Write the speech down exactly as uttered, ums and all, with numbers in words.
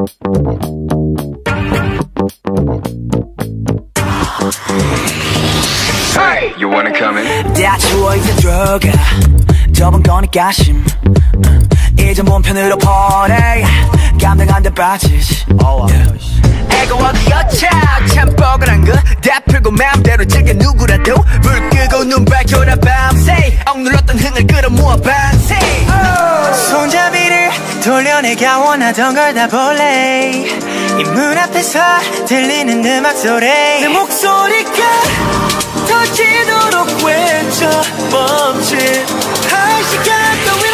Hey, you wanna come in? 다 추워 이제 들어가 좁은 거니까 심 이제 몸편으로 보내 감당 안 돼 빠지지 애가 어디였자 참 뻐근한 거 다 풀고 마음대로 즐겨 누구라도 불 끄고 눈 밝혀라 밤새 억눌렀던 흥을 끌어모아 반세 손잡이를 돌려내가 원하던 걸 다 볼래 이 문 앞에서 들리는 음악 소리 내 목소리가 터지도록 외쳐 멈칫 한 시간 더